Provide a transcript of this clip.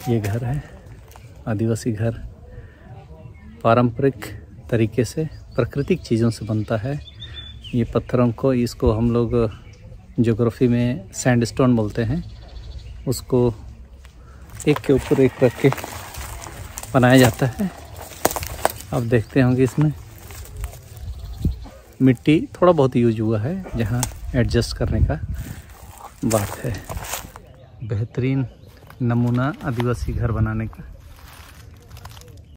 ये घर है, आदिवासी घर। पारंपरिक तरीके से प्राकृतिक चीज़ों से बनता है। ये पत्थरों को, इसको हम लोग ज्योग्राफी में सैंडस्टोन बोलते हैं। उसको एक के ऊपर एक रख के बनाया जाता है। अब देखते होंगे इसमें मिट्टी थोड़ा बहुत यूज हुआ है, जहाँ एडजस्ट करने का बात है। बेहतरीन नमूना आदिवासी घर बनाने का।